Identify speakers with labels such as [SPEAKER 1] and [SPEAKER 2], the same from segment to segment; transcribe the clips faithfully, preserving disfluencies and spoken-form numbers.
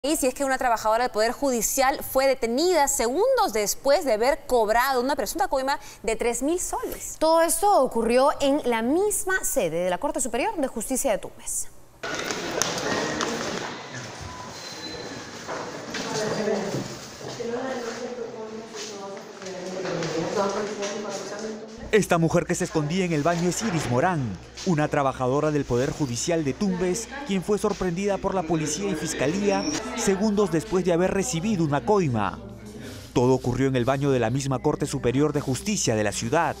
[SPEAKER 1] Y si es que una trabajadora del Poder Judicial fue detenida segundos después de haber cobrado una presunta coima de tres mil soles.
[SPEAKER 2] Todo esto ocurrió en la misma sede de la Corte Superior de Justicia de Tumbes.
[SPEAKER 3] Esta mujer que se escondía en el baño es Iris Morán, una trabajadora del Poder Judicial de Tumbes, quien fue sorprendida por la policía y fiscalía segundos después de haber recibido una coima. Todo ocurrió en el baño de la misma Corte Superior de Justicia de la ciudad.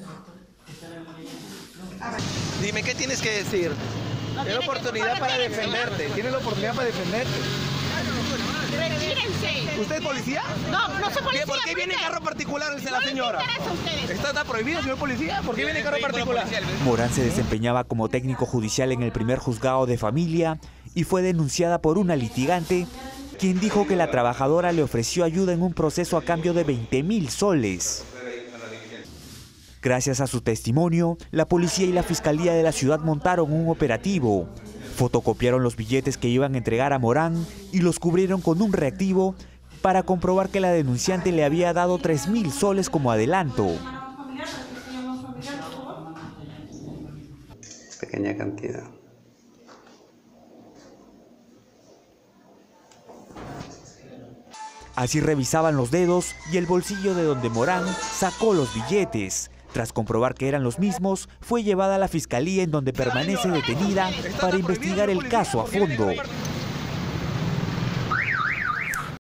[SPEAKER 4] Dime, ¿qué tienes que decir? Tienes la oportunidad para defenderte. Tienes la oportunidad para defenderte.
[SPEAKER 5] Retírense.
[SPEAKER 4] ¿Usted es policía?
[SPEAKER 5] No, no soy policía.
[SPEAKER 4] ¿Por qué viene en carro particular de la señora?
[SPEAKER 5] ¿Qué ustedes?
[SPEAKER 4] ¿Esto está prohibido, señor policía? ¿Por qué viene en carro particular?
[SPEAKER 3] Morán se desempeñaba como técnico judicial en el primer juzgado de familia y fue denunciada por una litigante, quien dijo que la trabajadora le ofreció ayuda en un proceso a cambio de veinte mil soles. Gracias a su testimonio, la policía y la fiscalía de la ciudad montaron un operativo. Fotocopiaron los billetes que iban a entregar a Morán y los cubrieron con un reactivo para comprobar que la denunciante le había dado tres mil soles como adelanto.
[SPEAKER 6] Pequeña cantidad.
[SPEAKER 3] Así revisaban los dedos y el bolsillo de donde Morán sacó los billetes. Tras comprobar que eran los mismos, fue llevada a la fiscalía en donde permanece detenida para investigar el caso a fondo.